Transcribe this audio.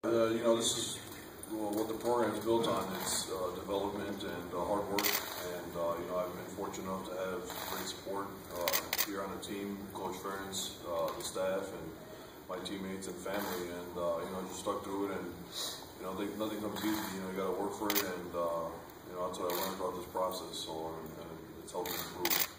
This is what the program is built on. It's development and hard work. And, I've been fortunate enough to have great support here on the team, Coach Ferentz, the staff, and my teammates and family. And, just stuck through it. And, nothing comes easy. You got to work for it. And, that's what I learned throughout this process. So, and it's helped me improve.